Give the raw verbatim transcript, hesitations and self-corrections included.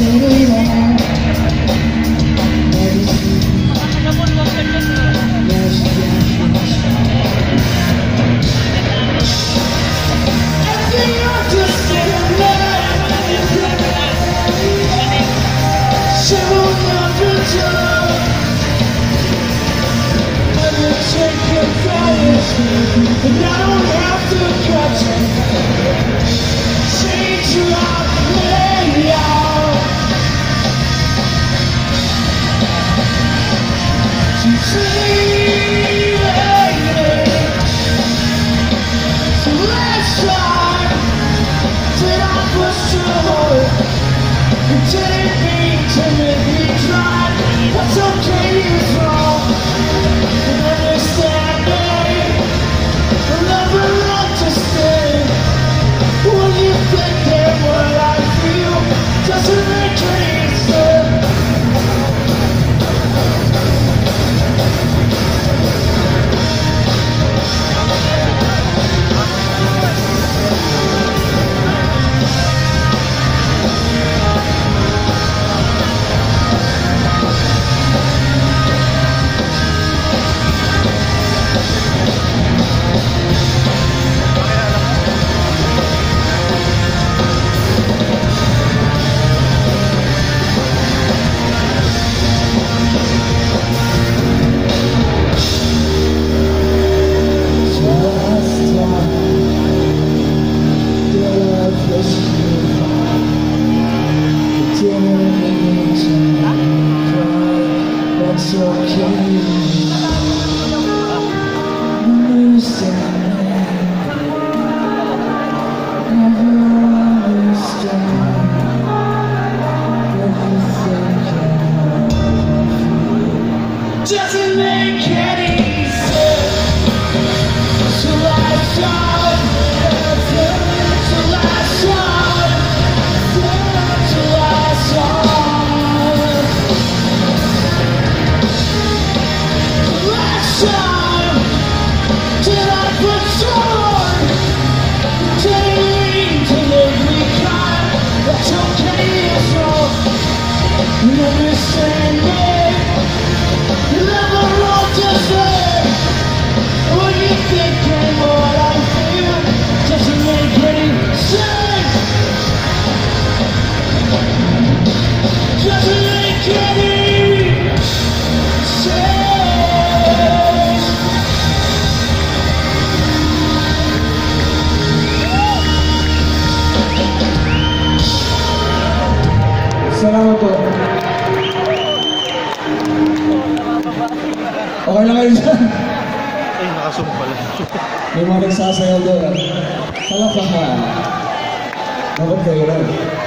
And I don't have to catch it. Change your layout. You see, so let's try. Did I push too hard? Did it mean to make me try? That's okay, it's wrong. And understand me. I'll never understand what you think and what I feel doesn't make any sense. That's okay. Understand me. Never understand everything. Doesn't make any sense. So life's on. So life's on. So life's on. Time, did I put someone to lean to make me cry? That's okay, it's wrong. You understand me? You never wrong to say what you think and what I feel doesn't make any sense. Doesn't make any sense. Salamat po. Okay lang kayo dyan? Ay, nakasum pala. May mga nagsasayaw doon. Palakpakan. Dapat kayo lang.